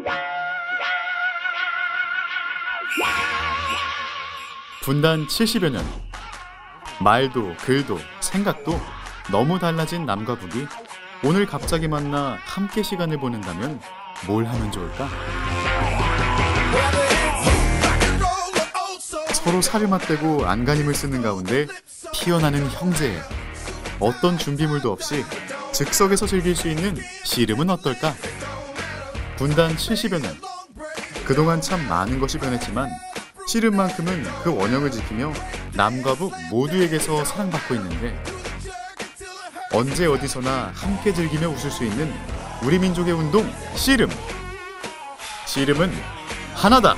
분단 70여 년. 말도 글도 생각도 너무 달라진 남과 북이 오늘 갑자기 만나 함께 시간을 보낸다면 뭘 하면 좋을까? 서로 살을 맞대고 안간힘을 쓰는 가운데 피어나는 형제애. 어떤 준비물도 없이 즉석에서 즐길 수 있는 씨름은 어떨까? 분단 70여 년. 그동안 참 많은 것이 변했지만 씨름만큼은 그 원형을 지키며 남과 북 모두에게서 사랑받고 있는데, 언제 어디서나 함께 즐기며 웃을 수 있는 우리 민족의 운동 씨름. 씨름은 하나다.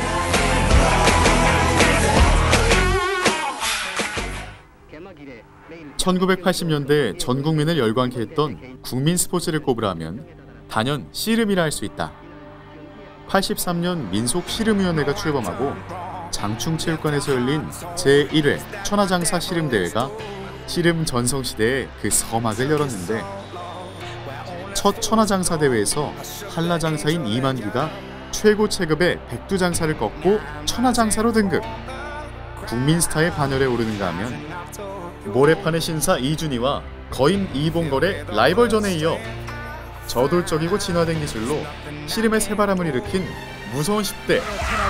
1980년대 전 국민을 열광케 했던 국민 스포츠를 꼽으라면 단연 씨름이라 할 수 있다. 83년 민속씨름위원회가 출범하고 장충체육관에서 열린 제1회 천하장사 씨름대회가 씨름 전성시대에 그 서막을 열었는데, 첫 천하장사 대회에서 한라장사인 이만기가 최고 체급의 백두장사를 꺾고 천하장사로 등극. 국민스타의 반열에 오르는가 하면 모래판의 신사 이준희와 거인 이봉걸의 라이벌전에 이어 저돌적이고 진화된 기술로 씨름의 새바람을 일으킨 무서운 10대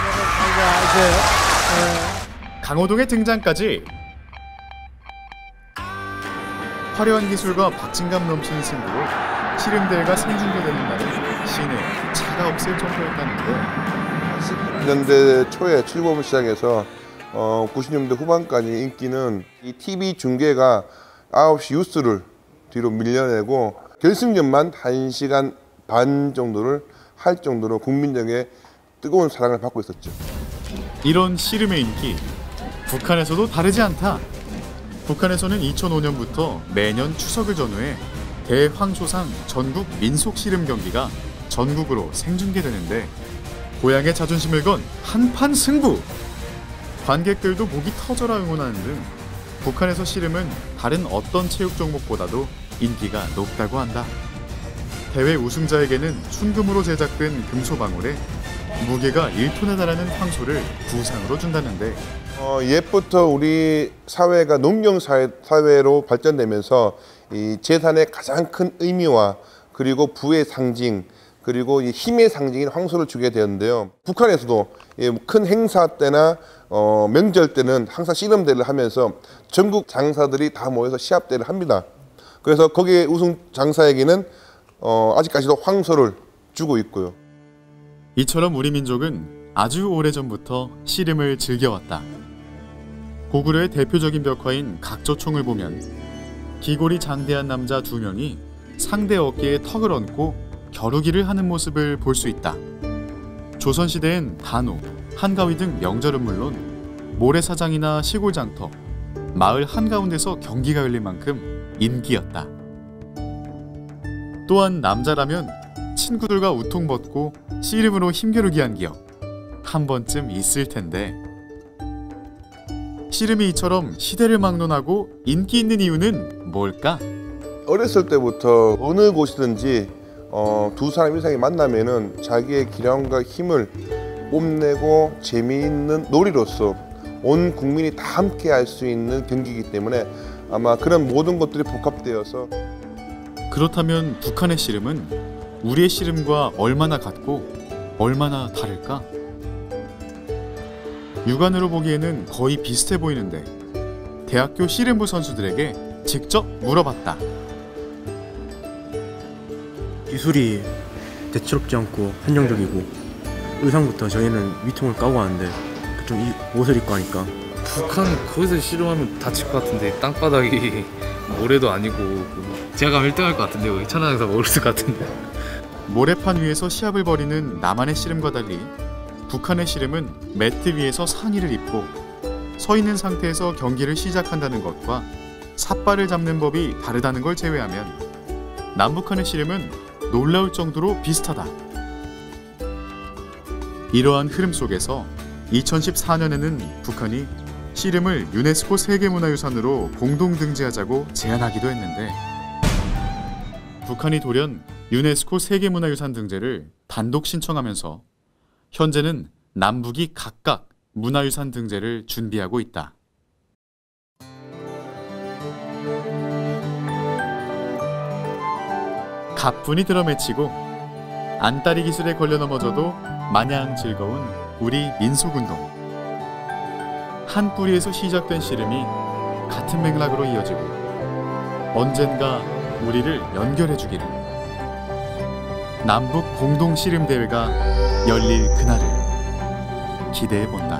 강호동의 등장까지. 화려한 기술과 박진감 넘치는 승부로 씨름대회가 생중계되는 날은 시내에 차가 없을 정도였다는데, 80년대 초에 출범을 시작해서 90년대 후반까지 인기는 이 TV 중계가 9시 뉴스를 뒤로 밀려내고 결승전만 1시간 반 정도를 할 정도로 국민적인 뜨거운 사랑을 받고 있었죠. 이런 씨름의 인기, 북한에서도 다르지 않다. 북한에서는 2005년부터 매년 추석을 전후해 대황소상 전국 민속씨름 경기가 전국으로 생중계되는데, 고향의 자존심을 건 한판 승부! 관객들도 목이 터져라 응원하는 등 북한에서 씨름은 다른 어떤 체육 종목보다도 인기가 높다고 한다. 대회 우승자에게는 순금으로 제작된 금소방울에 무게가 1톤에 달하는 황소를 부상으로 준다는데, 옛부터 우리 사회가 농경 사회로 발전되면서 이 재산의 가장 큰 의미와 그리고 부의 상징, 그리고 이 힘의 상징인 황소를 주게 되었는데요. 북한에서도 큰 행사 때나 명절 때는 항상 씨름대회를 하면서 전국 장사들이 다 모여서 시합대회를 합니다. 그래서 거기에 우승 장사에게는 아직까지도 황소를 주고 있고요. 이처럼 우리 민족은 아주 오래전부터 씨름을 즐겨왔다. 고구려의 대표적인 벽화인 각조총을 보면 기골이 장대한 남자 2명이 상대 어깨에 턱을 얹고 겨루기를 하는 모습을 볼 수 있다. 조선시대엔 단오, 한가위 등 명절은 물론 모래사장이나 시골장터, 마을 한가운데서 경기가 열릴 만큼 인기였다. 또한 남자라면 친구들과 우통 벗고 씨름으로 힘겨루기 한 기억 한 번쯤 있을 텐데, 씨름이 이처럼 시대를 막론하고 인기 있는 이유는 뭘까? 어렸을 때부터 어느 곳이든지 두 사람 이상이 만나면은 자기의 기량과 힘을 뽐내고 재미있는 놀이로서 온 국민이 다 함께 할 수 있는 경기이기 때문에 아마 그런 모든 것들이 복합되어서. 그렇다면 북한의 씨름은 우리의 씨름과 얼마나 같고 얼마나 다를까? 육안으로 보기에는 거의 비슷해 보이는데 대학교 씨름부 선수들에게 직접 물어봤다. 기술이 대수롭지 않고 한정적이고 의상부터 저희는 위통을 까고 하는데 좀 옷을 입고 하니까. 북한 거기서 씨름하면 다칠 것 같은데, 땅바닥이 모래도 아니고 제가 가면 1등 할 것 같은데, 여기 천하장사 모를 것 같은데. 모래판 위에서 시합을 벌이는 남한의 씨름과 달리 북한의 씨름은 매트 위에서 상의를 입고 서 있는 상태에서 경기를 시작한다는 것과 삿발을 잡는 법이 다르다는 걸 제외하면 남북한의 씨름은 놀라울 정도로 비슷하다. 이러한 흐름 속에서 2014년에는 북한이 씨름을 유네스코 세계문화유산으로 공동 등재하자고 제안하기도 했는데, 북한이 돌연 유네스코 세계문화유산 등재를 단독 신청하면서 현재는 남북이 각각 문화유산 등재를 준비하고 있다. 가뿐히 들어맺히고 안다리 기술에 걸려 넘어져도 마냥 즐거운 우리 민속운동. 한 뿌리에서 시작된 씨름이 같은 맥락으로 이어지고 언젠가 우리를 연결해주기를. 남북 공동 씨름 대회가 열릴 그날을 기대해본다.